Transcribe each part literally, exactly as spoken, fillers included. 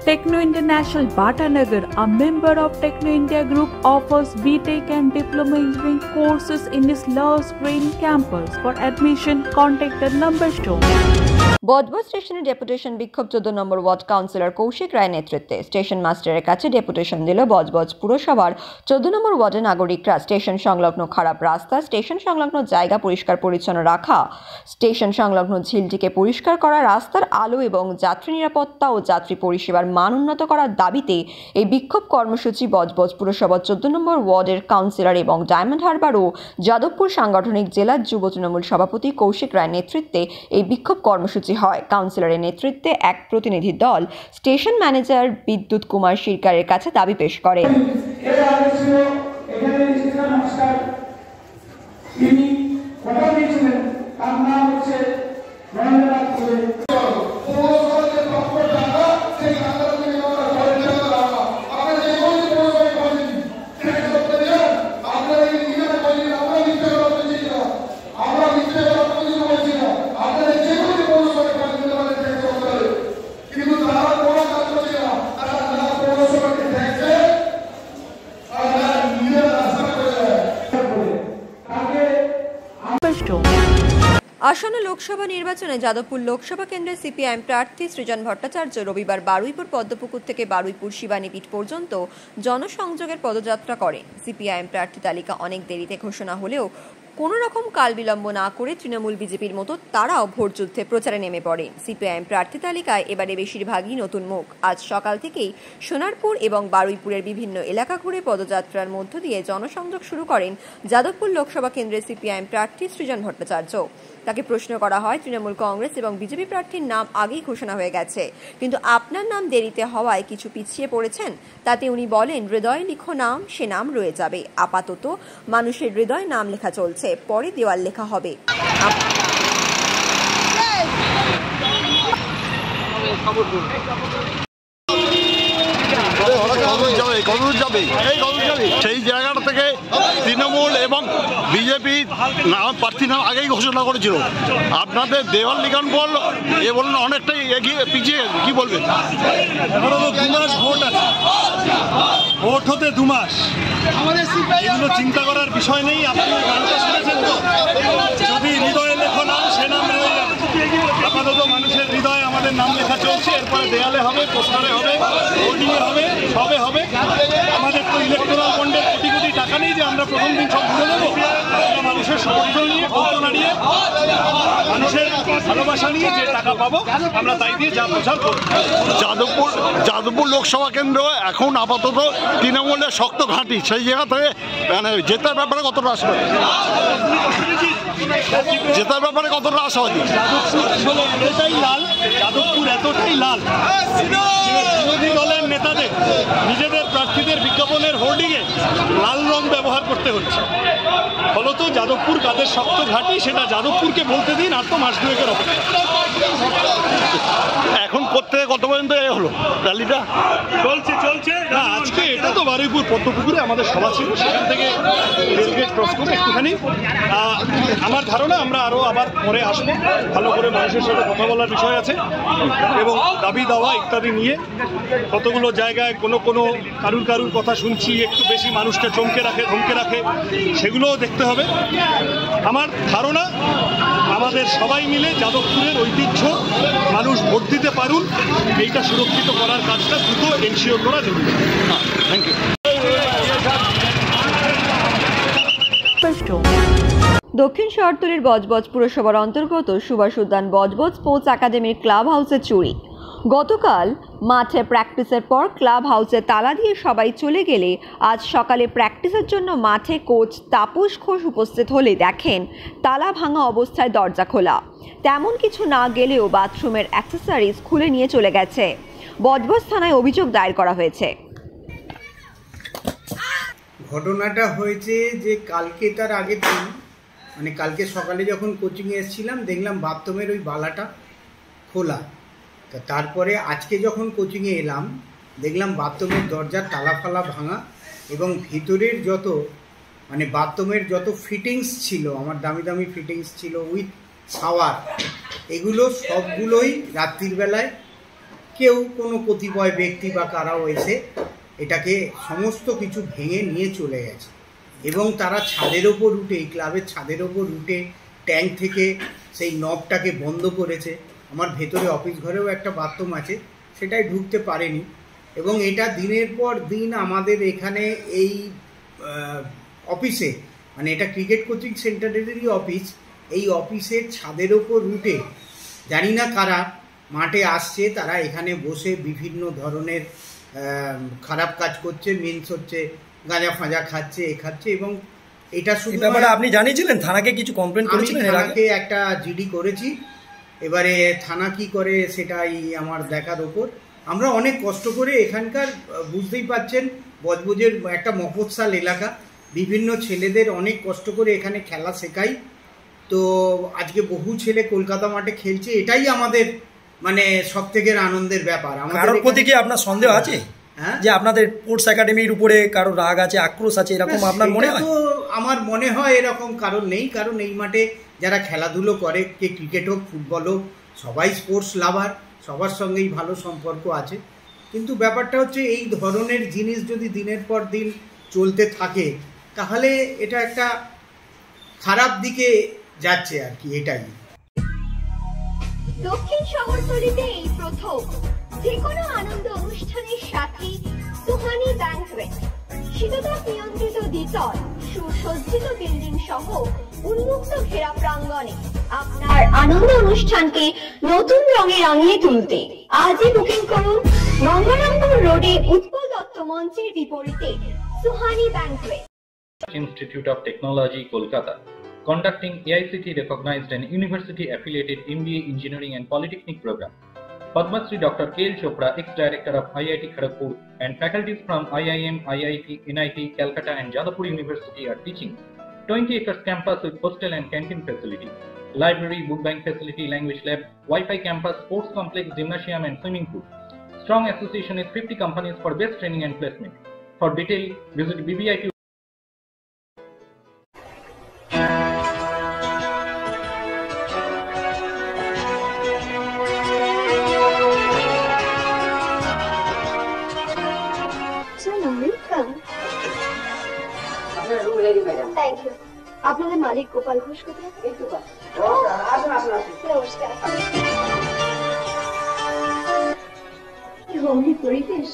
Techno International Bhatanagar, a member of Techno India Group, offers B Tech and Diploma Engineering courses in its Love Green campus. For admission, contact the number shown. Budge Budge স্টেশনে deputation বিক্ষোভ চোদ্দ number ward councillor Koushik Roy নেতৃত্বে station মাস্টারের কাছে deputation দিল বজবজ পুরসভার চোদ্দ নম্বর ওয়ার্ডের নাগরিকরা। স্টেশন সংলগ্ন খারাপ রাস্তা, স্টেশন সংলগ্ন জায়গা পরিষ্কার পরিচ্ছন্ন রাখা, স্টেশন সংলগ্ন ঝিলটিকে পরিষ্কার করা, রাস্তার আলো এবং যাত্রী নিরাপত্তা ও যাত্রী পরিষেবার মান উন্নত করার দাবিতে এই বিক্ষোভ কর্মসূচি বজবজ পুরসভার চোদ্দ নম্বর ওয়ার্ডের কাউন্সিলর এবং ডায়মন্ড হারবার ও যাদবপুর সাংগঠনিক জেলার যুব তৃণমূল সভাপতি কৌশিক রায় নেতৃত্বে এই বিক্ষোভ কর্মসূচি হয়। কাউন্সিলরের নেতৃত্বে এক প্রতিনিধি দল স্টেশন ম্যানেজার বিদ্যুৎ কুমার শিরকারের কাছে দাবি পেশ করে। আসন্ন লোকসভা নির্বাচনে যাদবপুর লোকসভা কেন্দ্রের সিপিআইএম প্রার্থী সৃজন ভট্টাচার্য রবিবার বারুইপুর পদ্মপুকুর থেকে বারুইপুর শিবানীপীঠ পর্যন্ত জনসংযোগের পদযাত্রা করেন। সিপিআইএম প্রার্থী তালিকা অনেক দেরিতে ঘোষণা হলেও কোনো রকম কাল বিলম্ব না করে তৃণমূল বিজেপির মতো তারাও ভোটযুদ্ধে প্রচারে নেমে পড়ে। সিপিআইএম প্রার্থী তালিকায় এবারে বেশিরভাগই নতুন মুখ। আজ সকাল থেকেই সোনারপুর এবং বারুইপুরের বিভিন্ন এলাকা ঘুরে পদযাত্রার মধ্য দিয়ে জনসংযোগ শুরু করেন যাদবপুর লোকসভা কেন্দ্রের সিপিআইএম প্রার্থী সৃজন ভট্টাচার্য। তাকে প্রশ্ন করা হয়, তৃণমূল কংগ্রেস এবং বিজেপি প্রার্থীর নাম আগেই ঘোষণা হয়ে গেছে, কিন্তু আপনার নাম দেরিতে হওয়ায় কিছু পিছিয়ে পড়েছেন। তাতে উনি বলেন, হৃদয়ে লিখো নাম, সে নাম রয়ে যাবে। আপাতত মানুষের হৃদয় নাম লেখা চলছে, পরে দেওয়াল লেখা হবে। সেই জায়গাটা থেকে তৃণমূল এবং বিজেপি নাম প্রার্থী নাম আগেই ঘোষণা করেছিল। আপনাদের দেওয়াল লিখন বল এ বলুন অনেকটাই এগিয়ে পিছিয়ে, কি বলবেন? এখনো তো দু মাস ভোট আছে, ভোট হতে দু মাস, এগুলো চিন্তা করার বিষয় নেই। আপনি গানটা শুনেছেন তো, যদি হৃদয়ে লেখো নাম, সে নাম রয়ে যাবে। আপাতত মানুষের হৃদয়ে আমাদের নাম লেখা চলছে, এরপরে দেয়ালে হবে, পোস্টারে হবে, হোর্ডিংয়ে হবে, সবে হবে। আমাদের তো ইলেকট্রাল বন্ডের কোটি কোটি টাকা নেই যে আমরা প্রথম দিন সব ঘুরে দেবো। আমরা মানুষের সমর্থন নিয়ে, কল্পনা নিয়ে, মানুষের ভালোবাসা নিয়ে যে টাকা পাবো আমরা তাই দিয়ে যা প্রচার করব। যাদবপুর যাদবপুর লোকসভা কেন্দ্র এখন আপাতত তৃণমূলের শক্ত ঘাঁটি, সেই জায়গা থেকে মানে জেতার ব্যাপারে কতটা আশাবাদী? জেতার ব্যাপারে কতটা আশাবাদী? যাদবপুর এতটাই লাল, যাদবপুর এতটাই লাল, বিরোধী দলের নেতাদের নিজেদের প্রার্থীদের বিজ্ঞাপনের হোর্ডিংয়ে লাল রং ব্যবহার করতে হচ্ছে। ফলত যাদবপুর কাদের শক্ত ঘাঁটি সেটা যাদবপুরকে বলতে দিন, আর তো মাস দুয়েকের অপেক্ষা। এখন করতে কত পর্যন্ত এ হলো র্যালিটা? চলছে চলছে না, আজকে এটা তো বারুইপুর পদ্মপুকুরে আমাদের সভা ছিল, সেখান থেকে রেলগেট ক্রস করে একটুখানি। আমার ধারণা আমরা আরও আবার পরে আসবো, ভালো করে মানুষের সাথে কথা বলার বিষয় আছে এবং দাবি দাওয়া ইত্যাদি নিয়ে। কতগুলো জায়গায় কোনো কোনো কারুর কারুর কথা শুনছি একটু বেশি মানুষকে চমকে রাখে, ধমকে রাখে, সেগুলোও দেখতে হবে। আমার ধারণা আমাদের সবাই মিলে যাদবপুরের ঐতিহ্য মানুষ ভোট দিতে পারুন, এইটা সুরক্ষিত করার কাজটা দ্রুত এনশিওর করা জরুরি। Thank you. দক্ষিণ শহরতলির বজবজ পুরসভার অন্তর্গত সুভাষ উদ্যান বজবজ স্পোর্টস একাডেমির ক্লাব হাউসে চুরি। গতকাল মাঠে প্র্যাকটিসের পর ক্লাব হাউসে তালা দিয়ে সবাই চলে গেলে আজ সকালে প্র্যাকটিসের জন্য মাঠে কোচ তাপস ঘোষ উপস্থিত হলে দেখেন তালা ভাঙা অবস্থায় দরজা খোলা। তেমন কিছু না গেলেও বাথরুমের অ্যাক্সেসরিজ খুলে নিয়ে চলে গেছে। বজবজ থানায় অভিযোগ দায়ের করা হয়েছে। ঘটনাটা হয়েছে যে কালকে তার আগের দিন মানে কালকে সকালে যখন কোচিংয়ে এসেছিলাম দেখলাম বাথরুমের ওই বালাটা খোলা। তা তারপরে আজকে যখন কোচিংয়ে এলাম দেখলাম বাথরুমের দরজার তালা ফালা ভাঙা এবং ভিতরের যত মানে বাথরুমের যত ফিটিংস ছিল, আমার দামি দামি ফিটিংস ছিল উইথ শাওয়ার, এগুলো সবগুলোই রাত্রির বেলায় কেউ কোনো কতিপয় ব্যক্তি বা কারাও এসে এটাকে সমস্ত কিছু ভেঙে নিয়ে চলে গেছে এবং তারা ছাদের ওপর উঠে, এই ক্লাবের ছাদের ওপর উঠে ট্যাঙ্ক থেকে সেই নবটাকে বন্ধ করেছে। আমার ভেতরে অফিস ঘরেও একটা বাথরুম আছে, সেটাই ঢুকতে পারেনি। এবং এটা দিনের পর দিন আমাদের এখানে এই অফিসে, মানে এটা ক্রিকেট কোচিং সেন্টারেরই অফিস, এই অফিসের ছাদের ওপর উঠে জানি না কারা মাঠে আসছে, তারা এখানে বসে বিভিন্ন ধরনের খারাপ কাজ করছে, মিন্স হচ্ছে গাঁজা ফাঁজা খাচ্ছে, এ খাচ্ছে। এবং এটা শুধু আপনি জানিয়েছিলেন, থানাকে কিছু কমপ্লেন করেছিলেন? থানাকে একটা জিডি করেছি, এবারে থানা কি করে সেটাই আমার দেখার ওপর। আমরা অনেক কষ্ট করে এখানকার, বুঝতেই পাচ্ছেন, বজবজের একটা মফস্বল এলাকা, বিভিন্ন ছেলেদের অনেক কষ্ট করে এখানে খেলা শেখাই। তো আজকে বহু ছেলে কলকাতা মাঠে খেলছে, এটাই আমাদের মানে সব থেকে আনন্দের ব্যাপার। কারোর প্রতি কি আপনার সন্দেহ আছে যে আপনাদের স্পোর্টস একাডেমির উপরে কারো রাগ আছে, আক্রোশ আছে, এরকম আপনার মনে হয়? তো আমার মনে হয় এরকম কারণ নেই, কারণ এই মাঠে যারা খেলাধুলো করে, কে ক্রিকেট হোক ফুটবল হোক, সবাই স্পোর্টস লাভার, সবার সঙ্গেই ভালো সম্পর্ক আছে। কিন্তু ব্যাপারটা হচ্ছে এই ধরনের জিনিস যদি দিনের পর দিন চলতে থাকে তাহলে এটা একটা খারাপ দিকে যাচ্ছে আর কি, এটাই। দক্ষিণ শহরতলিতে এই প্রথম যে কোনো আনন্দ অনুষ্ঠানের সাথে সুহানি ব্যাংকুয়েট, শীততাপ নিয়ন্ত্রিত দ্বিতল সুসজ্জিত বিল্ডিং সহ উন্মুক্ত ঘেরা প্রাঙ্গণে আপনার আনন্দ অনুষ্ঠানকে নতুন রঙে রাঙিয়ে তুলতে আজই বুকিং করুন গঙ্গারামপুর রোডে উৎপল দত্ত মঞ্চের বিপরীতে Suhani banquet. Institute of Technology, Kolkata, conducting A I C T recognized and university affiliated M B A Engineering and Polytechnic program. Padma Shri Doctor K L Chopra, ex-director of I I T Kharagpur, and faculties from I I M, I I T, N I T, Calcutta and Jadavpur University are teaching. twenty acres campus with hostel and canteen facility, library, book bank facility, language lab, Wi-Fi campus, sports complex, gymnasium and swimming pool. Strong association with fifty companies for best training and placement. For detail, visit B B I T. আপনাদের মালিক গোপাল ঘোষ কোথায়? Homely পরিবেশ।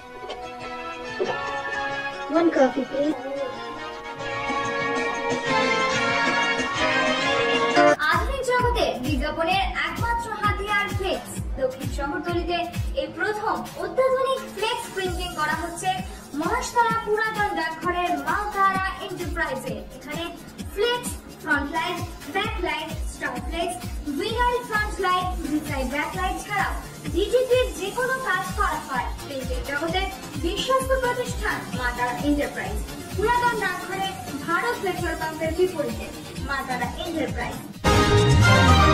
One coffee, please. আধুনিক জগতে বিজ্ঞাপনের একমাত্র হাতিয়ার flakes. দক্ষিণ শহরতলিতে এই প্রথম অত্যাধুনিক ফ্লেক্স প্রিন্টিং করা হচ্ছে মহাশতলা পুরাতন ডাকঘরের মা তারা এন্টারপ্রাইজে। এখানে flex, front light, back light, star flex, vinyl front light, ভিসাইড ব্যাক লাইট ছাড়াও ডিজিটির যে কোনো কাজ করা হয়। প্রিন্টের জগতে বিশ্বস্ত প্রতিষ্ঠান মা তারা এন্টারপ্রাইজ, পুরাতন ডাকঘরে ভারত পেট্রোল পাম্পের বিপরীতে মা তারা এন্টারপ্রাইজ।